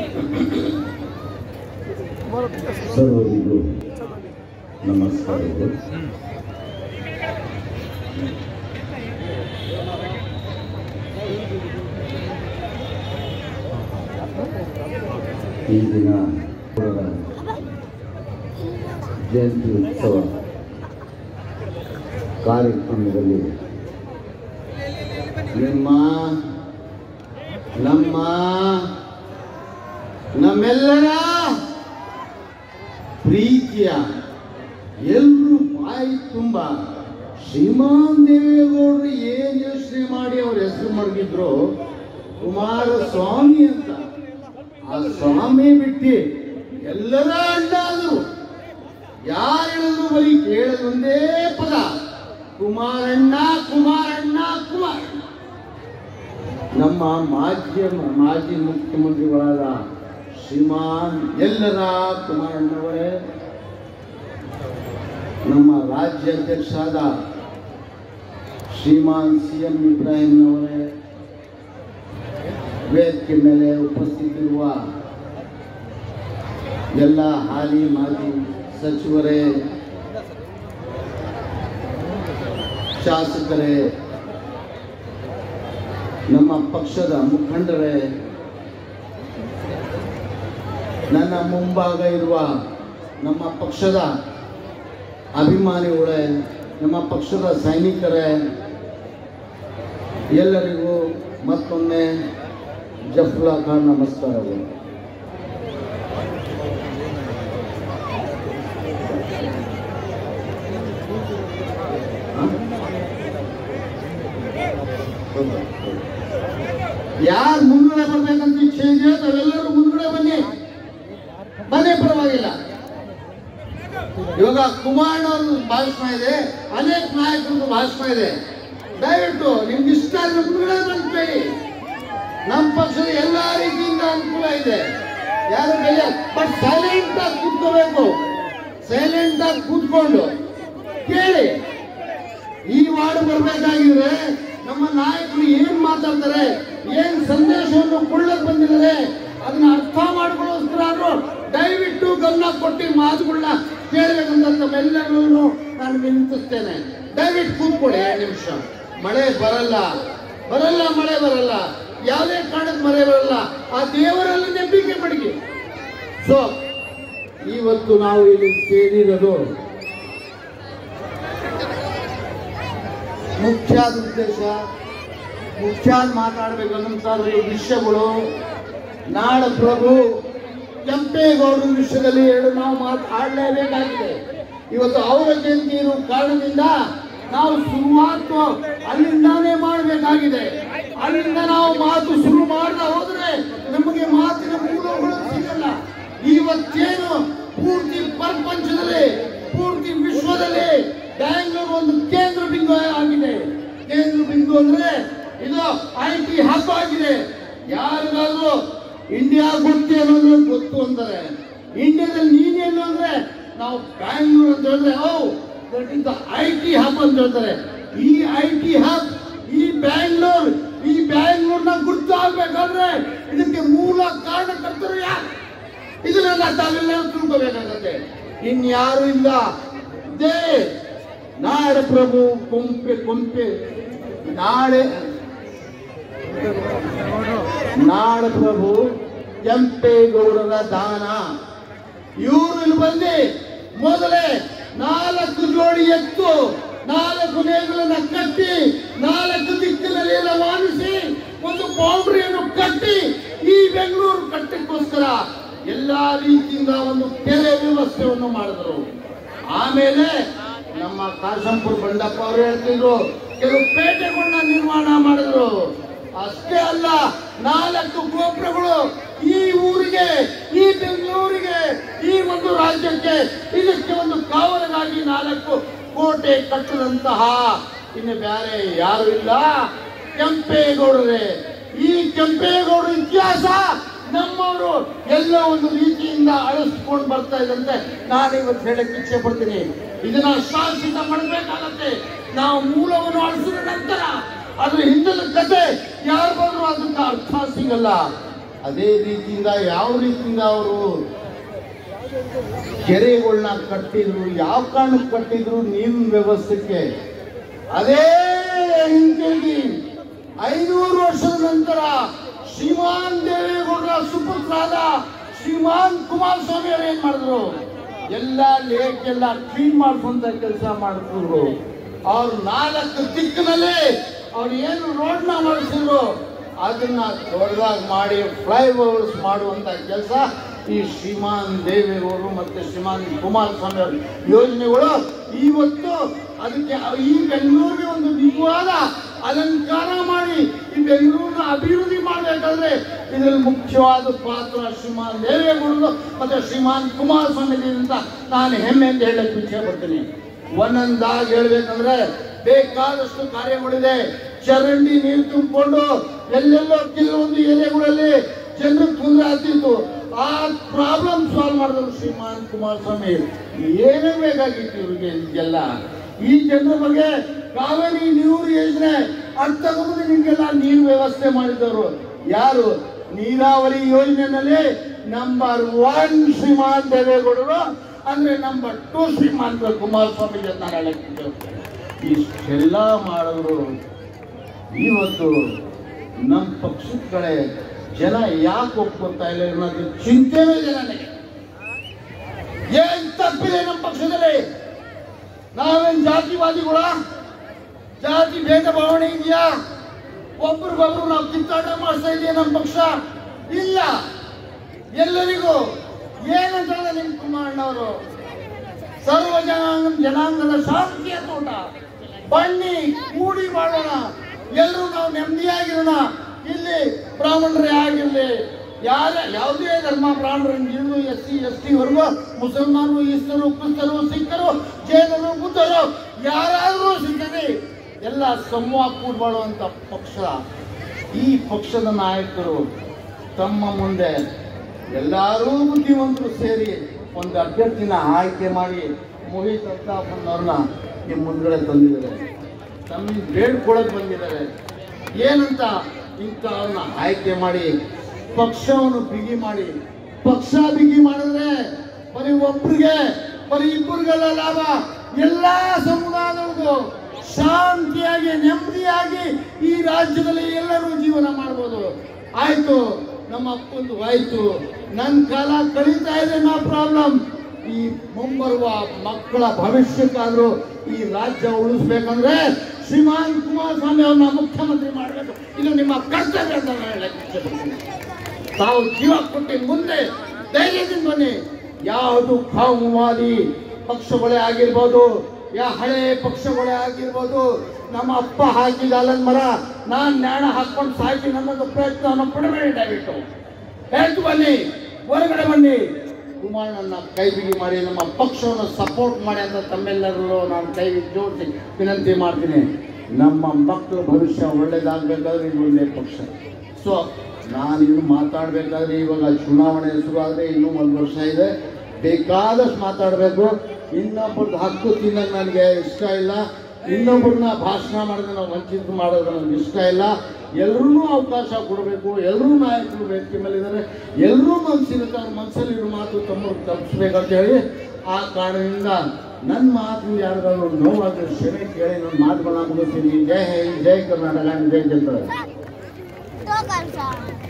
ಸರ್ವರಿಗೂ ನಮಸ್ಕಾರಗಳು. ಈ ದಿನ ಜಯಂತಿ ಉತ್ಸವ ಕಾರ್ಯಕ್ರಮದಲ್ಲಿ ನಮ್ಮೆಲ್ಲರ ಪ್ರೀತಿಯ ಎಲ್ಲರೂ ಬಾಯಿ ತುಂಬ ಶ್ರೀಮಾನ್ ದೇವೇಗೌಡರು ಏನ್ ಯೋಚನೆ ಮಾಡಿ ಅವ್ರ ಹೆಸರು ಮಡಗಿದ್ರು, ಕುಮಾರಸ್ವಾಮಿ ಅಂತ. ಆ ಸ್ವಾಮಿ ಬಿಟ್ಟು ಎಲ್ಲರ ಅಡ್ಡ ಆದರು. ಯಾರು ಹೇಳಿದ್ರು ಬರೀ ಕೇಳೋದು ಒಂದೇ ಪದ, ಕುಮಾರಣ್ಣ ಕುಮಾರಣ್ಣ ಕುಮಾರಣ್ಣ. ನಮ್ಮ ಮಾಜಿ ಮುಖ್ಯಮಂತ್ರಿಗಳಾದ ಶ್ರೀಮಾನ್ ಎಲ್ಲರ ಕುಮಾರಣ್ಣವರೇ, ನಮ್ಮ ರಾಜ್ಯಾಧ್ಯಕ್ಷರಾದ ಶ್ರೀಮಾನ್ CM ಇಬ್ರಾಹಿಂನವರೇ, ವೇದಿಕೆ ಮೇಲೆ ಉಪಸ್ಥಿತಿರುವ ಎಲ್ಲ ಹಾಲಿ ಮಾಜಿ ಸಚಿವರೇ, ಶಾಸಕರೇ, ನಮ್ಮ ಪಕ್ಷದ ಮುಖಂಡರೇ, ನನ್ನ ಮುಂಭಾಗ ಇರುವ ನಮ್ಮ ಪಕ್ಷದ ಅಭಿಮಾನಿಗಳೇ, ನಮ್ಮ ಪಕ್ಷದ ಸೈನಿಕರೇ, ಎಲ್ಲರಿಗೂ ಮತ್ತೊಮ್ಮೆ ಜಫ್ಲಾ ಖಾನ್ ನಮಸ್ಕಾರಗಳು. ಯಾರು ಮುಂದುಗಡೆ ಬರ್ಬೇಕಂತ ಇಚ್ಛೆ ಇದೆಯೋ ತಾವೆಲ್ಲರೂ ಮುಂದುಗಡೆ ಬನ್ನಿ, ಪರವಾಗಿಲ್ಲ. ಇವಾಗ ಕುಮಾರಣ್ಣವ್ರ ಭಾಷಣ ಇದೆ, ಅನೇಕ ನಾಯಕರದ್ದು ಭಾಷಣ ಇದೆ. ದಯವಿಟ್ಟು ನಿಮ್ಗೆ ಇಷ್ಟ ಆದ್ರೆ ಮುಂದುಗಡೆ ಬಂದ್ಬೇಡಿ. ನಮ್ಮ ಪಕ್ಷದ ಎಲ್ಲಾ ರೀತಿಯಿಂದ ಅನುಕೂಲ ಇದೆ, ಯಾರು ಬಟ್ ಸೈಲೆಂಟ್ ಆಗಿ ಕೂತ್ಕೋಬೇಕು. ಸೈಲೆಂಟ್ ಆಗಿ ಕೂತ್ಕೊಂಡು ಕೇಳಿ. ಈ ವಾರ್ಡ್ ಬರ್ಬೇಕಾಗಿದ್ರೆ ನಮ್ಮ ನಾಯಕರು ಏನ್ ಮಾತಾಡ್ತಾರೆ, ಏನ್ ಸಂದೇಶವನ್ನು ಕೊಳ್ಳಕ್ ಬಂದಿದ್ದಾರೆ, ಅದನ್ನ ಅರ್ಥ ಮಾಡ್ಕೊಳ್ಳೋಸ್ಕರ ದಯವಿಟ್ಟು ಗಮನ ಕೊಟ್ಟು ಮಾತುಗಳನ್ನ ಕೇಳಬೇಕಂತ ತಮ್ಮೆಲ್ಲರೂ ನಾನು ವಿನಂತಿಸ್ತೇನೆ. ದಯವಿಟ್ಟು ಕೂತ್ಕೊಳ್ಳಿ 2 ನಿಮಿಷ. ಮಳೆ ಬರಲ್ಲ, ಮಳೆ ಬರಲ್ಲ, ಯಾವುದೇ ಕಾರಣಕ್ಕೆ ಮಳೆ ಬರಲ್ಲ. ಆ ದೇವರಲ್ಲಿ ನಂಬಿಕೆ ಮಡಗಿ. ಸೊ ಇವತ್ತು ನಾವು ಇಲ್ಲಿ ಸೇರಿರೋದು ಮುಖ್ಯವಾದ ಉದ್ದೇಶ, ಮುಖ್ಯವಾದ ಮಾತಾಡಬೇಕಂತ ವಿಷಯಗಳು. ನಾಡ ಪ್ರಭು ಕೆಂಪೇಗೌಡರ ವಿಷಯದಲ್ಲಿ ನಾವು ಮಾತಾಡಲೇಬೇಕಾಗಿದೆ. ಇವತ್ತು ಅವರ ಜಯಂತಿ ಇರುವ ಕಾರಣದಿಂದ ನಾವು ಶುರುವಾತು ಅಲ್ಲಿಂದಾನೇ ಮಾಡಬೇಕಾಗಿದೆ. ಅಲ್ಲಿಂದ ನಾವು ಮಾತು ಶುರು ಮಾಡದ ಹೋದ್ರೆ ನಮಗೆ ಮಾತಿನ ಮೂಲಗಳು ಸಿಗಲ್ಲ. ಇವತ್ತೇನು ಪೂರ್ತಿ ಪ್ರಪಂಚದಲ್ಲಿ, ಪೂರ್ತಿ ವಿಶ್ವದಲ್ಲಿ ಬ್ಯಾಂಗ್ಳೂರು ಒಂದು ಕೇಂದ್ರ ಬಿಂದು ಆಗಿದೆ. ಕೇಂದ್ರ ಬಿಂದು ಅಂದ್ರೆ ಇದು IT ಹಬ್ ಆಗಿದೆ. ಯಾರಿಗಾದ್ರೂ ಇಂಡಿಯಾ ಗೊತ್ತಿ ಅನ್ನೋದು ಗೊತ್ತು ಅಂತಾರೆ. ಇಂಡಿಯಾದಲ್ಲಿ ನೀನೇನು ಅಂದ್ರೆ ನಾವು ಬ್ಯಾಂಗ್ಳೂರು ಅಂತ ಹೇಳಿದ್ರೆ that is the IT hub ಅಂತ ಹೇಳ್ತಾರೆ. ಈ IT ಹಬ್, ಈ ಬ್ಯಾಂಗ್ಳೂರ್ನ ಗುರುತು ಆಗ್ಬೇಕಾದ್ರೆ ಇದಕ್ಕೆ ಮೂಲ ಕಾರಣಕರ್ತರು ಯಾರು? ಇದನ್ನೆಲ್ಲ ತಾವೆಲ್ಲ ತಿಳ್ಕೋಬೇಕಾಗತ್ತೆ. ಇನ್ಯಾರು ಇಲ್ಲ. ಇದೇ ನಾಡ ಪ್ರಭು ನಾಡ ಪ್ರಭು ಕೆಂಪೇಗೌಡರ ದಾನ. ಇವರು ಇಲ್ಲಿ ಬಂದು ಮೊದಲೇ 4 ಜೋಡಿ ಎತ್ತು, 4 ನೇಗಿಲನ್ನ ಕಟ್ಟಿ, 4 ದಿಕ್ಕಿನಲ್ಲಿ ರವಾನಿಸಿ ಒಂದು ಬೌಂಡ್ರಿಯನ್ನು ಕಟ್ಟಿ ಈ ಬೆಂಗಳೂರು ಕಟ್ಟಕ್ಕೋಸ್ಕರ ಎಲ್ಲಾ ರೀತಿಯಿಂದ ಒಂದು ಕೆರೆ ವ್ಯವಸ್ಥೆಯನ್ನು ಮಾಡಿದ್ರು. ಆಮೇಲೆ ನಮ್ಮ ಕಾಶಂಪುರ ಬಂಡಪ್ಪ ಅವರು ಹೇಳ್ತಿದ್ರು, ಕೆಲವು ಪೇಟೆಗಳನ್ನ ನಿರ್ಮಾಣ ಮಾಡಿದ್ರು. ಅಷ್ಟೇ ಅಲ್ಲ, 4 ಗೋಪುರಗಳು ಈ ಊರಿಗೆ, ಈ ಬೆಂಗಳೂರಿಗೆ, ಈ ಒಂದು ರಾಜ್ಯಕ್ಕೆ, ಇದಕ್ಕೆ ಒಂದು ಕಾವಲಾಗಿ 4 ಕೋಟೆ ಕಟ್ಟದಂತಹ ಇನ್ನು ಬೇರೆ ಯಾರು ಇಲ್ಲ, ಕೆಂಪೇಗೌಡರೇ. ಈ ಕೆಂಪೇಗೌಡರ ಇತಿಹಾಸ ನಮ್ಮವರು ಎಲ್ಲ ಒಂದು ರೀತಿಯಿಂದ ಅಳಿಸ್ಕೊಂಡು ಬರ್ತಾ ಇದ್ದಂತೆ ನಾನು ಇವತ್ತು ಹೇಳಕ್ಕೆ ಇಚ್ಛೆ ಪಡ್ತೀನಿ. ಇದನ್ನ ಶಾಶ್ವತ ಮಾಡಬೇಕಾಗತ್ತೆ. ನಾವು ಮೂಲವನ್ನು ಅಳಿಸಿದ ನಂತರ ಅದ್ರ ಹಿಂದಿನ ಕತೆ ಯಾರು ಬಂದ್ರು ಅದಕ್ಕೆ ಅರ್ಥ ಸಿಗಲ್ಲ. ಅದೇ ರೀತಿಯಿಂದ ಯಾವ ರೀತಿಯಿಂದ ಅವರು ಕೆರೆಗಳನ್ನ ಕಟ್ಟಿದ್ರು, ಯಾವ ಕಾರಣಕ್ಕೆ ಕಟ್ಟಿದ್ರು, ನೀರಿನ ವ್ಯವಸ್ಥೆಗೆ. ಅದೇ ಹಿಂತಿರುಗಿ 500 ವರ್ಷದ ನಂತರ ಶ್ರೀಮಾನ್ ದೇವೇಗೌಡರ ಸುಪುತ್ರರಾದ ಶ್ರೀಮಾನ್ ಕುಮಾರಸ್ವಾಮಿ ಅವರು ಏನ್ ಮಾಡಿದ್ರು, ಎಲ್ಲ ಲೇಕ್ ಎಲ್ಲ ಕ್ಲೀನ್ ಮಾಡಿಸುವಂತ ಕೆಲಸ ಮಾಡಿದ್ರು. ಅವ್ರು 4 ದಿಕ್ಕಿನಲ್ಲಿ ಅವ್ರು ಏನು ರೋಡ್ನ ಮಾಡಿಸಿದ್ರು ಅದನ್ನ ದೊಡ್ಡದಾಗಿ ಮಾಡಿ ಫ್ಲೈಓವರ್ಸ್ ಮಾಡುವಂತ ಕೆಲಸ ಈ ಶ್ರೀಮಾನ್ ದೇವೇಗೌಡರು ಮತ್ತೆ ಶ್ರೀಮಾನ್ ಕುಮಾರಸ್ವಾಮಿ ಅವರ ಯೋಜನೆಗಳು ಇವತ್ತು ಅದಕ್ಕೆ ಈ ಬೆಂಗಳೂರಿಗೆ ಒಂದು ನಿಜವಾದ ಅಲಂಕಾರ ಮಾಡಿ ಈ ಬೆಂಗಳೂರನ್ನ ಅಭಿವೃದ್ಧಿ ಮಾಡಬೇಕಾದ್ರೆ ಇದರಲ್ಲಿ ಮುಖ್ಯವಾದ ಪಾತ್ರ ಶ್ರೀಮಾನ್ ದೇವೇಗೌಡರು ಮತ್ತೆ ಶ್ರೀಮಾನ್ ಕುಮಾರಸ್ವಾಮಿ ಅಂತ ನಾನು ಹೆಮ್ಮೆಯಿಂದ ಹೇಳಕ್ಕೆ ಇಚ್ಛೆ ಪಡ್ತೀನಿ. ಒಂದೊಂದಾಗಿ ಹೇಳ್ಬೇಕಂದ್ರೆ ಬೇಕಾದಷ್ಟು ಕಾರ್ಯಗಳಿದೆ. ಚರಂಡಿ ನೀರು ತುಂಬಿಕೊಂಡು ಎಲ್ಲೆಲ್ಲೋ ಕೆಲವೊಂದು ಎಲೆಗಳಲ್ಲಿ ಜನರಿಗೆ ತೊಂದರೆ ಆಗ್ತಿತ್ತು. ಆ ಪ್ರಾಬ್ಲಮ್ ಸಾಲ್ವ್ ಮಾಡಿದ್ರು ಶ್ರೀಮಾನ್ ಕುಮಾರಸ್ವಾಮಿ. ಏನೇ ಬೇಕಾಗಿತ್ತು ಇವ್ರಿಗೆ ಎಲ್ಲ ಈ ಜನರ ಬಗ್ಗೆ ಕಾವೇರಿ ನೀರು ಯೋಜನೆ ಅರ್ಥ ತಗೊಂಡು ನಿಮ್ಗೆಲ್ಲ ನೀರು ವ್ಯವಸ್ಥೆ ಮಾಡಿದವರು ಯಾರು? ನೀರಾವರಿ ಯೋಜನೆಯಲ್ಲಿ ನಂಬರ್ 1 ಶ್ರೀಮಾನ್ ದೇವೇಗೌಡರು, ಅಂದ್ರೆ ನಂಬರ್ 2 ಶ್ರೀಮಾನ್ ಕುಮಾರಸ್ವಾಮಿ ಅಂತ ನಾನು ಹೇಳಕ್ಕೆ ಇಷ್ಟೆಲ್ಲ ಮಾಡಿದ್ರು. ಇವತ್ತು ನಮ್ಮ ಪಕ್ಷದ ಕಡೆ ಜನ ಯಾಕೆ ಒಪ್ಕೊತಾ ಇಲ್ಲ ಅನ್ನೋದು ಚಿಂತೆನೇ ಇದೆ ನನಗೆ. ಏನ್ ತಪ್ಪಿದೆ ನಮ್ಮ ಪಕ್ಷದಲ್ಲಿ? ನಾವೇನ್ ಜಾತಿವಾದಿಗಳ? ಜಾತಿ ಭೇದ ಭಾವನೆ ಇದೆಯಾ? ಒಬ್ರಿಗೊಬ್ರು ನಾವು ಕಿತ್ತಾಟ ಮಾಡ್ತಾ ಇದೆಯಾ ನಮ್ಮ ಪಕ್ಷ? ಇಲ್ಲ. ಎಲ್ಲರಿಗೂ ಏನಂತ ನಿಮ್ಮ ಕುಮಾರಣ್ಣವರು ಸರ್ವ ಜನಾಂಗದ ಶಾಂತಿಯ ತೋಟ, ಬನ್ನಿ ಕೂಡಿ ಮಾಡೋಣ, ಎಲ್ಲರೂ ನಾವು ನೆಮ್ಮದಿಯಾಗಿರೋಣ. ಇಲ್ಲಿ ಬ್ರಾಹ್ಮಣರೇ ಆಗಿರಲಿ, ಯಾವುದೇ ಧರ್ಮ ಬ್ರಾಹ್ಮಣರು, SC ST ವರ್ಗ, ಮುಸಲ್ಮಾನರು, ಈಸ್ತರು, ಕ್ರಿಸ್ತರು, ಸಿಖ್ಖರು, ಜೈನರು, ಬುದ್ಧರು ಯಾರಾದರೂ ಸಿಗ್ತದೆ, ಎಲ್ಲ ಸಮೂಹ ಕೂಡಿ ಮಾಡುವಂತ ಪಕ್ಷ. ಈ ಪಕ್ಷದ ನಾಯಕರು ತಮ್ಮ ಮುಂದೆ ಎಲ್ಲರೂ ಬುದ್ಧಿವಂತರು ಸೇರಿ ಒಂದು ಅಭ್ಯರ್ಥಿನ ಆಯ್ಕೆ ಮಾಡಿ ಮೋಹಿತ್ ಅಲ್ತಾಫ್ನವ್ರನ್ನ ನಿಮ್ಮ ಮುಂದ್ಗಡೆ ತಂದಿದ್ದಾರೆ. ತಮಗೆ ಬೇಡ್ಕೊಳಕ್ ಬಂದಿದ್ದಾರೆ. ಏನಂತ ಇಂಥವ್ರನ್ನ ಆಯ್ಕೆ ಮಾಡಿ ಪಕ್ಷವನ್ನು ಬಿಗಿ ಮಾಡಿ, ಪಕ್ಷ ಬಿಗಿ ಮಾಡಿದ್ರೆ ಬರೀ ಒಬ್ರಿಗೆ ಬರೀ ಇಬ್ಬರಿಗೆಲ್ಲ ಲಾಭ, ಎಲ್ಲಾ ಸಮುದಾಯಗಳಿಗೂ ಶಾಂತಿಯಾಗಿ ನೆಮ್ಮದಿಯಾಗಿ ಈ ರಾಜ್ಯದಲ್ಲಿ ಎಲ್ಲರೂ ಜೀವನ ಮಾಡ್ಬೋದು. ಆಯ್ತು, ನಮ್ಮ ಅಪ್ಪಂದು ಆಯ್ತು, ನನ್ನ ಕಾಲ ಕಳೀತಾ ಇದೆ, ನೋ ಪ್ರಾಬ್ಲಮ್. ಈ ಮುಂಬರುವ ಮಕ್ಕಳ ಭವಿಷ್ಯಕ್ಕಾದ್ರೂ ಈ ರಾಜ್ಯ ಉಳಿಸ್ಬೇಕಂದ್ರೆ ಶ್ರೀಮಾನ್ ಕುಮಾರಸ್ವಾಮಿ ಅವ್ರನ್ನ ಮುಖ್ಯಮಂತ್ರಿ ಮಾಡಬೇಕು. ಇದು ನಿಮ್ಮ ಕರ್ತವ್ಯ ಅಂತ ಹೇಳಕ್ಕೆ ಇಷ್ಟಪಡ್ತೀನಿ. ತಾವು ಜೀವ ಕೊಟ್ಟು ಮುಂದೆ ಧೈರ್ಯದಿಂದ ಬನ್ನಿ. ಯಾವುದು ಕಾಮವಾದಿ ಪಕ್ಷಗಳೇ ಆಗಿರ್ಬೋದು, ಹಳೆ ಪಕ್ಷಗಳೇ ಆಗಿರ್ಬೋದು, ನಮ್ಮ ಅಪ್ಪ ಹಾಕಿದ ಅಲನ್ ಮರ ನಾನ್ ನ್ಯಾಣ ಹಾಕೊಂಡು ಸಾಯ್ತೀನಿ ಅನ್ನೋದು ಪ್ರಯತ್ನವನ್ನು ಪಡಬೇಡಿ. ದಯವಿಟ್ಟು ಹೇಳ್ತು ಬನ್ನಿ, ಹೊರಗಡೆ ಬನ್ನಿ, ಕುಮಾರಣ್ಣನ ಕೈ ಬಿಗಿ ಮಾಡಿ ನಮ್ಮ ಪಕ್ಷವನ್ನು ಸಪೋರ್ಟ್ ಮಾಡಿ ಅಂತ ತಮ್ಮೆಲ್ಲರೂ ನಾನು ಕೈ ಜೋಡಿಸಿ ವಿನಂತಿ ಮಾಡ್ತೀನಿ. ನಮ್ಮ ಮಕ್ಕಳ ಭವಿಷ್ಯ ಒಳ್ಳೇದಾಗಬೇಕಾದ್ರೆ ಇದು ಒಳ್ಳೆಯ ಪಕ್ಷ. ಸೊ ನಾನು ಇನ್ನು ಮಾತಾಡಬೇಕಾದ್ರೆ ಇವಾಗ ಚುನಾವಣೆ ಶುರು ಆದರೆ ಇನ್ನೂ 1 ವರ್ಷ ಇದೆ, ಬೇಕಾದಷ್ಟು ಮಾತಾಡಬೇಕು. ಇನ್ನೊಬ್ಬರದ್ದು ಹಕ್ಕು ತಿನ್ನೋದು ನನಗೆ ಇಷ್ಟ ಇಲ್ಲ. ಇನ್ನೊಬ್ಬರನ್ನ ಭಾಷಣ ಮಾಡಿದ್ರೆ ನಾವು ವಂಚಿತ ಮಾಡೋದು ನನಗೆ ಇಷ್ಟ ಇಲ್ಲ. ಎಲ್ಲರೂ ಅವಕಾಶ ಕೊಡಬೇಕು. ಎಲ್ಲರೂ ನಾಯಕರು ವೇದಿಕೆ ಮೇಲೆ ಇದ್ದಾರೆ. ಎಲ್ಲರೂ ಮನಸ್ಸಿರುತ್ತೆ, ಅವ್ರ ಮನಸ್ಸಲ್ಲಿರೋ ಮಾತು ತಮ್ಮವ್ರಿಗೆ ತಲುಪಿಸ್ಬೇಕಂತ ಹೇಳಿ ಆ ಕಾರಣದಿಂದ ನನ್ನ ಮಾತು ಯಾರಿಗಾದ್ರು ನೋವಾದ್ರೆ ಕ್ಷಮೆ ಕೇಳಿ ನನ್ನ ಮಾತುಗಳನ್ನ ಮುಗಿಸ್ತೀನಿ. ಜೈ ಹಿಂದ್, ಜೈ ಕರ್ನಾಟಕ, ಜೈ ಜನತಾ.